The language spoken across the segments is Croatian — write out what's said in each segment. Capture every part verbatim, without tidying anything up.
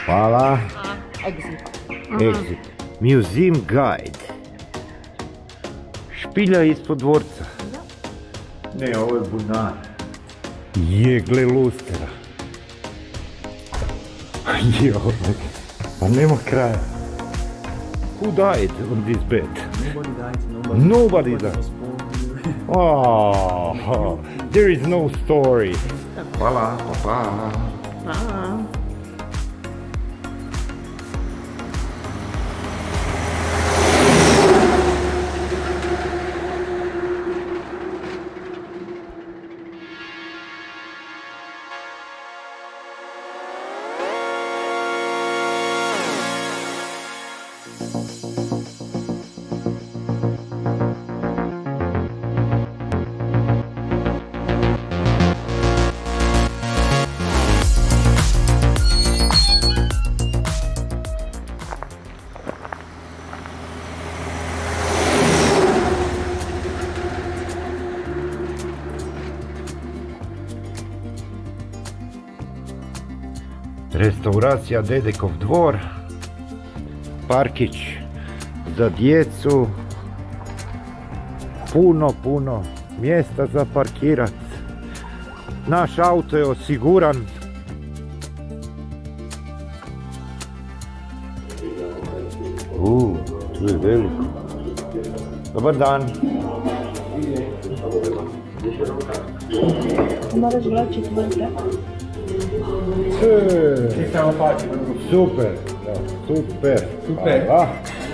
Hvala. A, exit. Exit. Museum guide. Špilja ispod dvorca. Ne, ovo je bunar. Je, gle lustera. Jo, pa nema kraja. Who died on this bed? Nobody died. Nobody died. Oh, there is no story. Hvala, pa. A. Restauracija Dedekov dvor, parkić za djecu, puno, puno mjesta za parkirat. Naš auto je osiguran. U, tu je veliko. Dobar dan. Moraš vraćati vrte. Super, super, super. Hvala.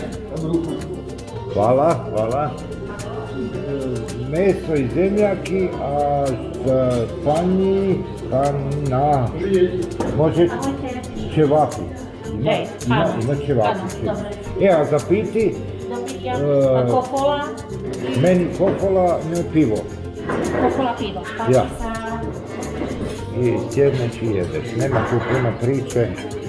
Hvala, hvala. Meso i zemljaki, a za panji, pana. Može čevapi. Ima, ima, ima čevapi. E, a za piti? Kofola. Meni kofola, ne pivo. Kofola pivo. Ja. I sjedneš i jedeš. Nema tu puno priče.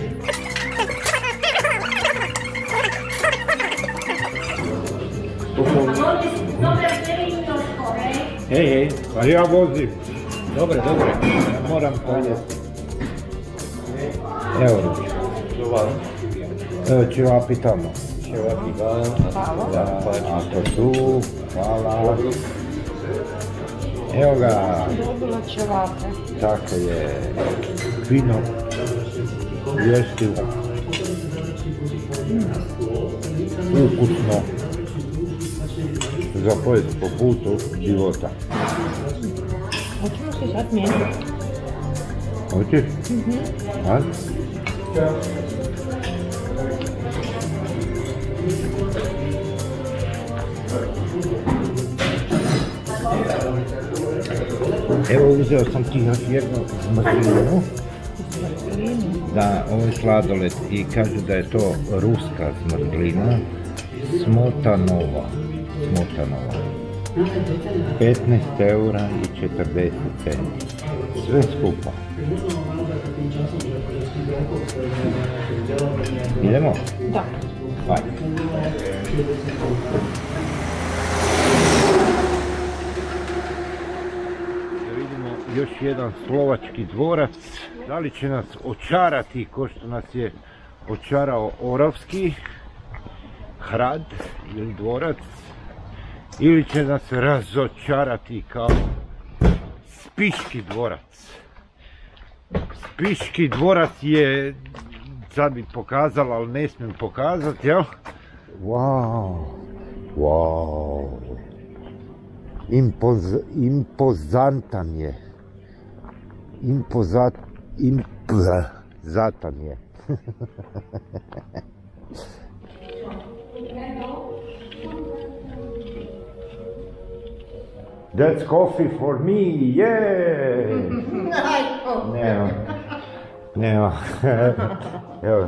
Hej, hej, pa ja vozim. Dobre, dobre. Ja moram pojesti. Evo ruči. Čevapi tamo. Čevapi tamo. A to tu. Hvala. Evo ga. Dobila čevape. Tako je. Fino. Jestivo. Ukusno. Za pojest po putu života. Hoćemo se sad mijeniti. Hoćeš? Mhm. Ajde. Evo, uzeo sam ti još jednu zmrzlinu. Da, ovo je sladoled i kažu da je to ruska zmrzlina. Smotanova. Smotanova. petnaest eura i četrdeset centi. Sve skupa. Idemo? Da. Hajde. Da vidimo još jedan slovački dvorac. Da li će nas očarati ko što nas je očarao Orovski hrad ili dvorac, ili će nas razočarati kao Spiški dvorac. Spiški dvorac je, sad bi pokazala, ali ne smijem pokazati, jel? Wow, wow, Impoz, impozantan je, impozat, impozatan je. That's coffee for me, yeah! Nema, nema, evo.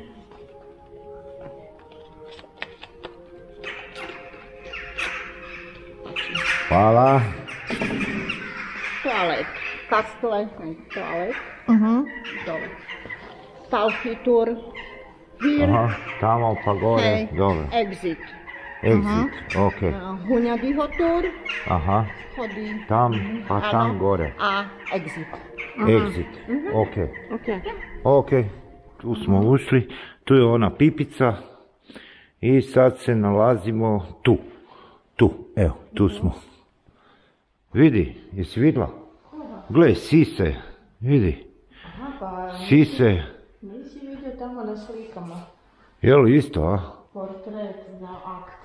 Hvala. Toalet. Kastle, toalet. Mhm. Dobro. Stallfitur. Hier. Aha, tamo pa gore, Hej. dobro. Exit. Exit, ok. Hunjadihotur. Aha, Hodi. tam, pa Ano. tam gore. A exit. Exit, ok. Ok. Ok, tu smo ušli, tu je ona pipica i sad se nalazimo tu, tu, evo, tu smo. Vidi, jesi vidjela? Gle, sise, vidi, sise. Nisi vidio tamo na slikama. Jel isto, a? Portret za akt.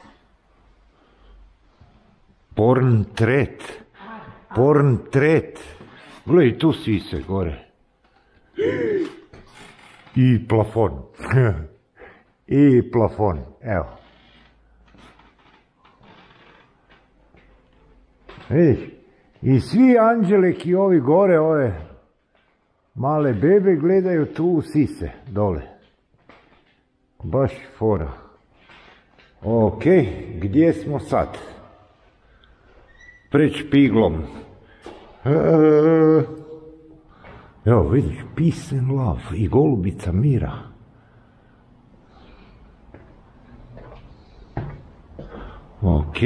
Portret, portret. Gle, i tu sise gore. I plafon. I plafon, evo. Vidiš, i svi anđeleki ovi gore, ove male bebe gledaju tu sise, dole. Baš fora. Ok, gdje smo sad? Pred špiglom. E, evo vidiš, Peace and Love i golubica mira. Ok.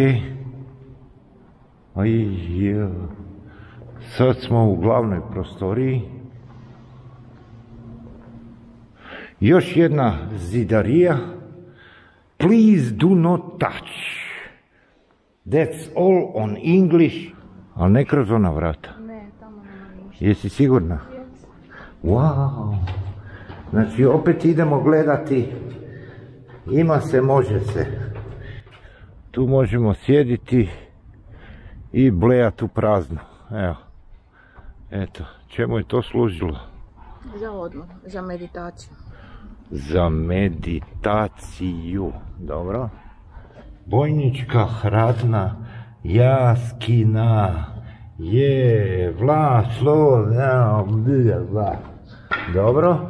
Aj, je. Sad smo u glavnoj prostoriji. Još jedna zidarija. Please do not touch. That's all on English. Ali ne kroz ona vrata. Ne, tamo nema ništa. Jesi sigurna? Wow. Znači opet idemo gledati. Ima se, može se. Tu možemo sjediti i blejati u prazno. Evo. Eto, čemu je to služilo? Za odmor, za meditaciju. Za meditaciju, dobro. Bojnička hradna jaskina je vlaslo, dobro.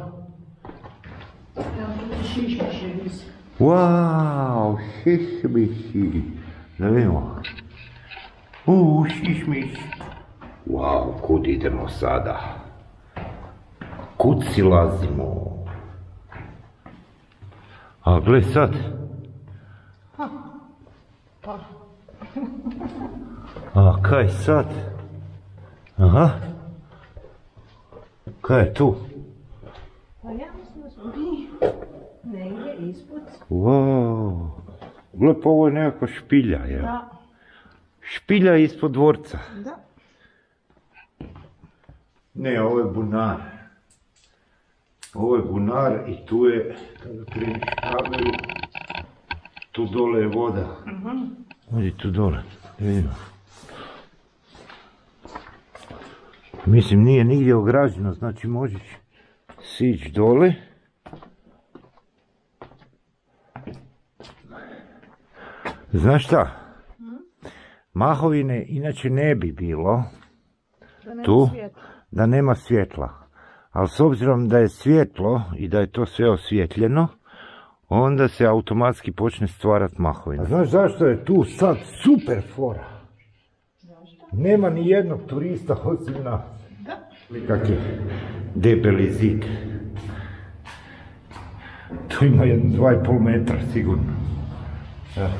Wow, šišmiši. Da vidimo. Uuu, šišmiš. Wow, kud idemo sada? Kud si lazimo? A gle sad. A kaj sad? Aha. Kaj je tu? Pa ja mislim da smo mi negdje ispod. Wow. Gle, pa ovo je nekakva špilja, jel? Da. Špilja ispod dvorca. Da. Ne, ovo je bunar. Ovo je bunar i tu je, kada kreniš kameru, tu dole je voda. Odi tu dole, da vidimo. Mislim, nije nigdje ograđeno, znači možeš sići dole. Znaš šta? Mahovine inače ne bi bilo tu da nema svjetla. Ali s obzirom da je svjetlo i da je to sve osvjetljeno, onda se automatski počne stvarati mahovina. A znaš zašto je tu sad super fora? Nema ni jednog turista osim nas. Kak je debeli zid. Tu ima jedno dva i pol metra sigurno. Ja.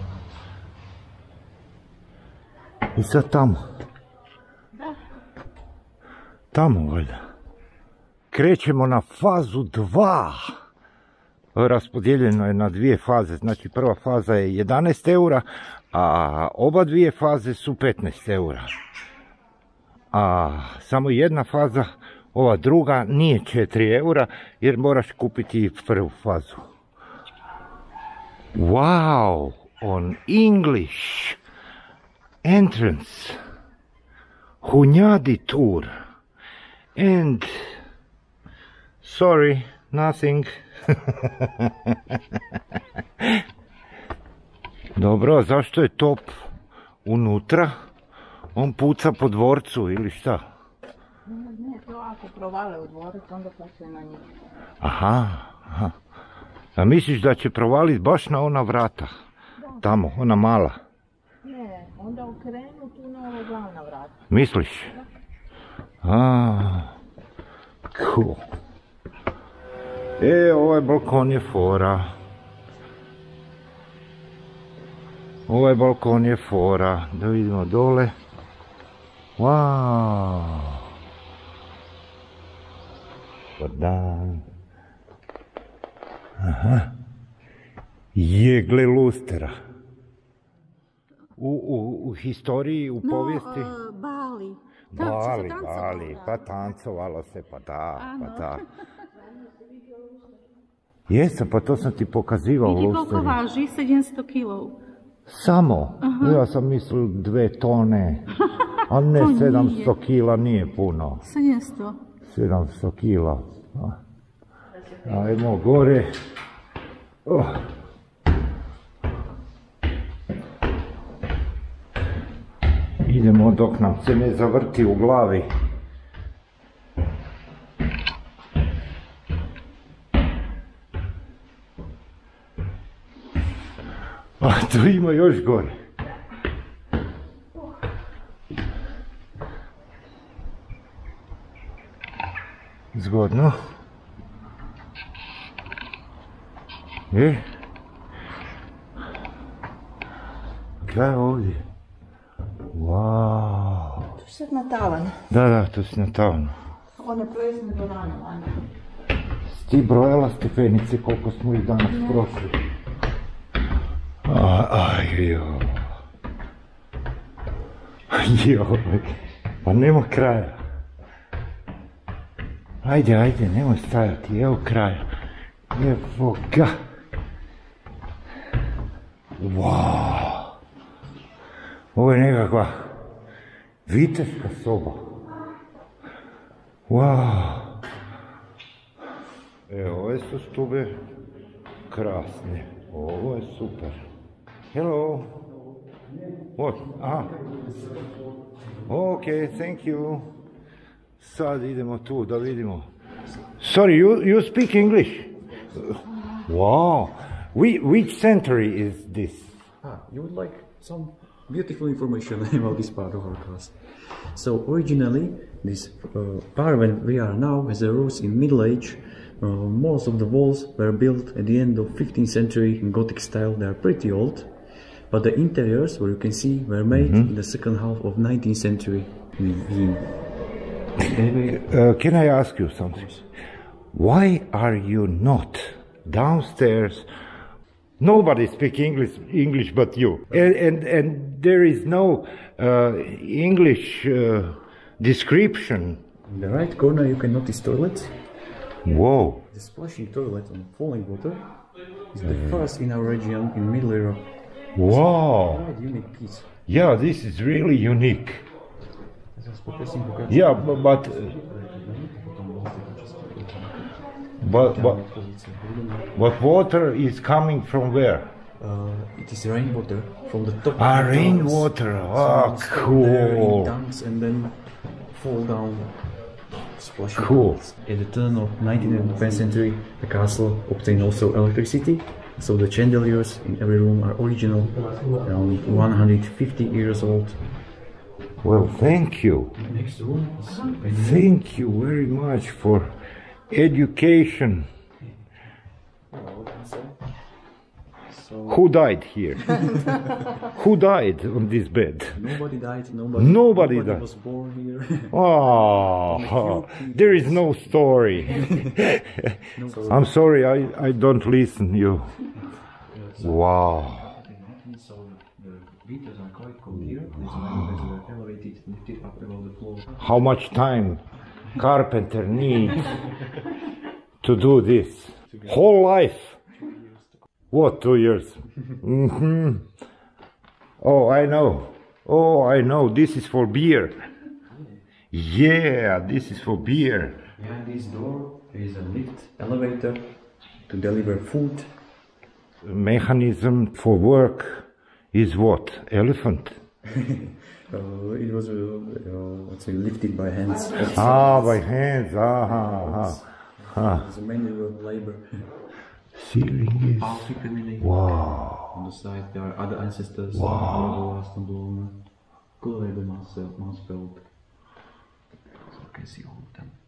I sad tamo. Tamo valjda. Krećemo na fazu dva. Raspodijeljeno je na dvije faze. Znači prva faza je jedanaest eura, a oba dvije faze su petnaest eura. A samo jedna faza, ova druga, nije četiri eura jer moraš kupiti prvu fazu. Wow, on English entrance. Hunjadi tour. And sorry, nothing. Dobro, zašto je top unutra? On puca po dvorcu ili šta? Ne, to ako provale u dvorac, onda plaćaju na njih. Aha, aha. A misliš da će provaliti baš na ona vrata? Da. Tamo, ona mala? Ne, onda okrenu tu na ova glavna vrata. Misliš? Da. A, cool. E, ovaj balkon je fora. Ovaj balkon je fora. Da vidimo dole. Wow. Dobar dan. Aha. Je, gle lustera. U, u, u historiji, u No, povijesti? uh, Bali. Bali, Bali, pa tancovalo se, pa da, pa da. Jesam, pa to sam ti pokazivao Vidi lusteri. koliko važi, sedamsto kilova. Samo? Aha. Ja sam mislil dve tone, ali ne, sedamsto kila nije puno. sedamsto. sedamsto kila. Ajmo gore. Oh. Idemo dok nam se ne zavrti u glavi. A tu ima još gore. Zgodno. Je? Kaj je ovdje? Wow. Tu si sad na tavan. Da, da, tu si na tavanu. One plesne do rano, Anja. Ti brojala stepenice koliko smo ih danas prošli. Aj, joj. Joj. Pa nema kraja. Ajde, ajde, nemoj stajati, evo kraja. Evo ga. Wow. Ovo je nekakva viteška soba. Wow. Evo, ove su stube krasne. Ovo je super. Hello. What? Aha. Ok, thank you. Sad idemo tu da vidimo. Sorry, you, you speak English? Wow. We, which century is this? Ah, you would like some beautiful information about this part of our class. So originally, this uh, part where we are now has a roots in Middle Age. Uh, most of the walls were built at the end of fifteenth century in Gothic style. They are pretty old, but the interiors, where you can see, were made mm-hmm. in the second half of nineteenth century. Mm-hmm. uh, can I ask you something? Why are you not downstairs? Nobody speaks English, English but you, and and, and there is no uh, English uh, description. In the right corner, you can notice toilets. Whoa! The splashing toilet on falling water is the first in our region in Middle Europe. Wow! Quite unique piece. Yeah, this is really unique. Yeah, but but but, but, but water is coming from where? Uh, it is rainwater from the top. Ah, of the rainwater. Ah, so cool. Tanks and then fall down. Cool. At the turn of nineteenth and twentieth century, the castle obtained also electricity. So the chandeliers in every room are original, around one hundred fifty years old. Well, thank you. Next room is Thank you very much for education. So Who died here? Who died on this bed? nobody died. Nobody. Nobody nobody died. was born here. Oh, there is no story. I'm sorry, I, I don't listen you. Wow. So the windows are quite cold here. These windows were elevated, lifted up above the floor. How much time carpenter needs to do this? Whole life. What, two years? Mm-hmm. Oh, I know. Oh, I know. This is for beer. Yeah, this is for beer. Behind this door there is a lift elevator to deliver food. Mechanism for work is what? Elephant? Uh, it was, uh, uh, let's say, lifted by hands. Ah, by hands. Ah, ah, ah. It's a manual labor. Ceiling is... Half pyramid. Wow. On the side there are other ancestors. Wow. Kullerbel, Mansfeld. So you can see all of them.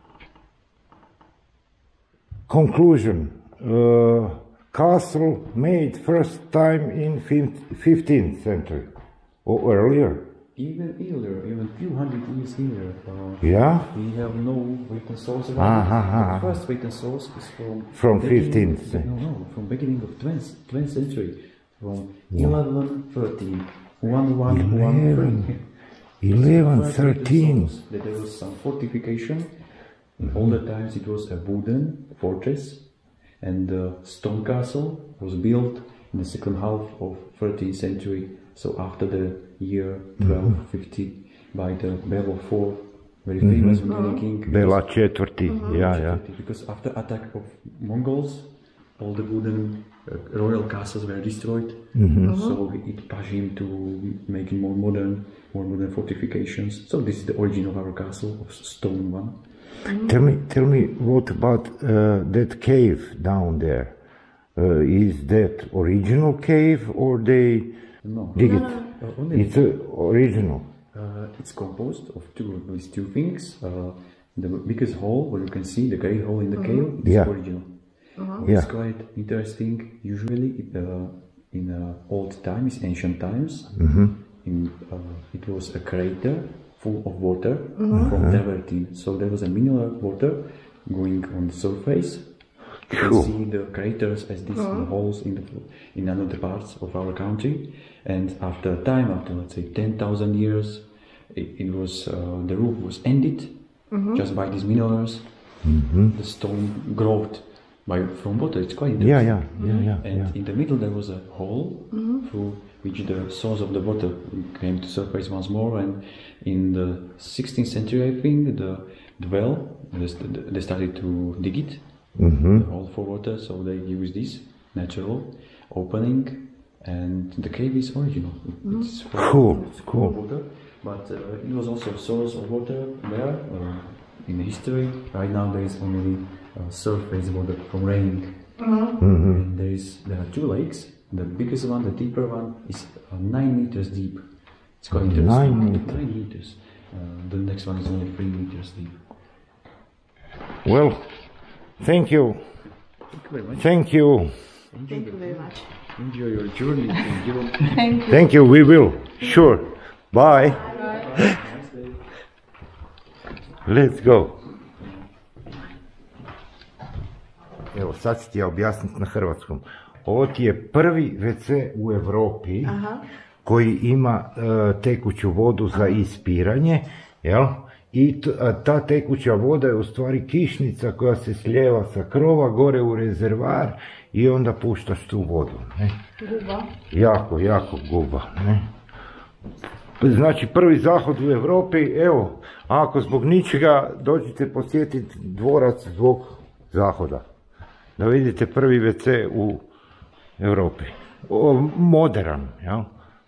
Conclusion. Uh, castle made first time in fifteenth century or earlier. even earlier, even few hundred years earlier. Uh, Yeah? We have no written source around Ah, it. ah, ah. The first written source is from From beginning- fifteenth. No, no, from beginning of twentieth, twentieth century, from eleven thirteen, one one one three. eleven First written thirteen. source that there was some fortification. In older times, it was a wooden fortress, and the stone castle was built in the second half of thirteenth century. So after the year twelve fifty, by the Bela the fourth, very famous Hungarian king. Bela četvrti, ja, ja. Because after attack of Mongols, all the wooden uh, royal castles were destroyed. So it pushed him to make more modern, more modern fortifications. So this is the origin of our castle, of stone one. Tell me, tell me, what about uh, that cave down there? Uh, is that original cave or they No, dig it? uh, only It's uh, original. Uh, it's composed of two these two things. Uh, the biggest hole, where you can see the great hole in the cave, is Yeah. original. Yeah. It's quite interesting. Usually, it, uh, in uh, old times, ancient times, in, uh, it was a crater full of water from travertine. So there was a mineral water going on the surface. You can Cool. see the craters as these the holes in the in another parts of our country. And after a time, after let's say ten thousand years, it, it was uh, the roof was ended just by these minerals. The stone growth by from water. It's quite Yeah, interesting. yeah, yeah, yeah. And yeah. in the middle there was a hole through which the source of the water came to surface once more. And in the sixteenth century, I think, the, the well, they st- they started to dig it, the hole for water, so they used this natural opening, and the cave is original. It's full, Cool, it's full cool. of water, but uh, it was also a source of water there uh, in the history. Right now there is only uh, surface water from raining. And there is there are two lakes. The biggest one, the deeper one, is uh, nine meters deep. It's quite interesting. Nine meters. Nine meters. Uh, the next one is only three meters deep. Well, thank you. Thank you very much. Thank you. Thank you very much. Enjoy your journey to Europe. Thank you. Thank you, we will. Sure. Bye. Let's go. Evo, sad ću ti ja objasniti na hrvatskom. Ovo ti je prvi ve ce u Europi koji ima e, tekuću vodu za ispiranje, jel? I t- a ta tekuća voda je u stvari kišnica koja se slijeva sa krova gore u rezervar i onda puštaš tu vodu. Ne? Guba. Jako, jako guba. Ne? Znači prvi zahod u Europi, evo, ako zbog ničega dođite posjetiti dvorac zbog zahoda. Da vidite prvi ve ce u Europi. O, modern, jel?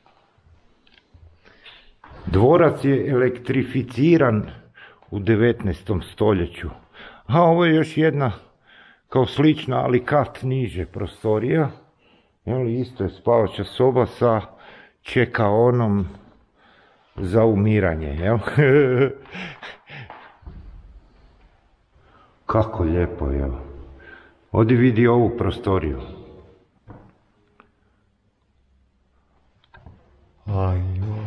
Dvorac je elektrificiran u devetnaestom stoljeću. A ovo je još jedna kao slična, ali kat niže prostorija. Jel, isto je spavača soba sa čekaonom za umiranje, jel? Kako lijepo, jel? Odi vidi ovu prostoriju. Ajmo.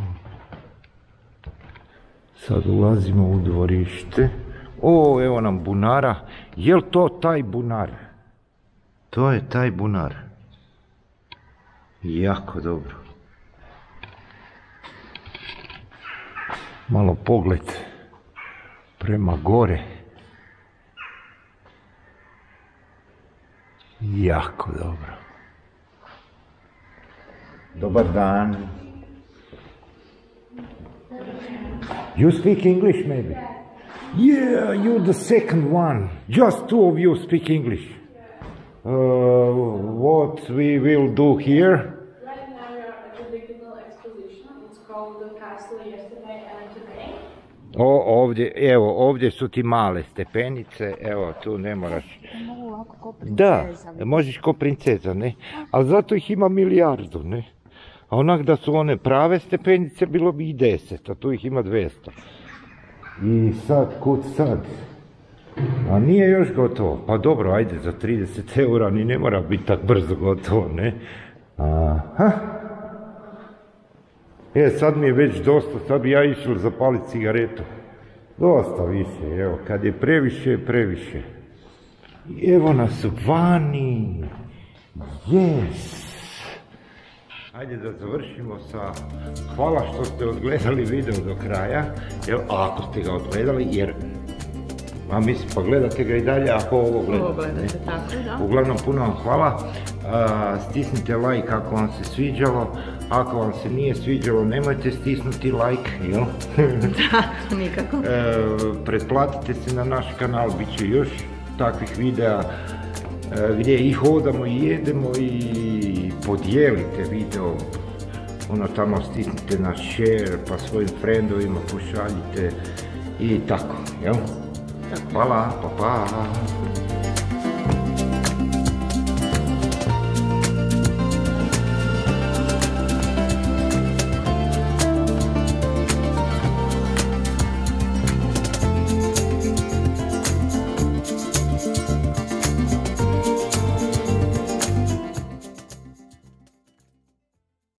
Sad ulazimo u dvorište. O, evo nam bunara. Jel to taj bunar? To je taj bunar. Jako dobro. Malo pogled prema gore. Jako dobro. Dobar dan. You speak English maybe? Yeah, you're the second one. Just two of you speak English. Uh, what we will do here? Right now we are at a digital exposition. It's called The Castle Yesterday and Today. O, ovdje, evo, ovdje su ti male stepenice, evo, tu ne moraš. Mogu ovako ko Da, princeza. možeš ko princeza, ne? Ali zato ih ima milijardu, ne? A onak da su one prave stepenice, bilo bi i deset, a tu ih ima dvjesto. I sad, kud sad? A nije još gotovo. Pa dobro, ajde, za trideset eura ni ne mora biti tak brzo gotovo, ne? Aha. E, sad mi je već dosta, sad bi ja išao zapaliti cigaretu. Dosta više, evo, kad je previše, previše. Evo nas vani. Yes. Hajde da završimo sa hvala što ste odgledali video do kraja. Evo, ako ste ga odgledali, jer a mislim, pa gledate ga i dalje ako ovo gledate. Ovo gledate, tako da. Uglavnom, puno vam hvala. A, stisnite like ako vam se sviđalo. Ako vam se nije sviđalo, nemojte stisnuti like, jel? Da, nikako. E, pretplatite se na naš kanal, bit će još takvih videa e, gdje i hodamo i jedemo i podijelite video. Ono tamo stisnite na share pa svojim friendovima pošaljite i tako, jel? Hvala, pa pa!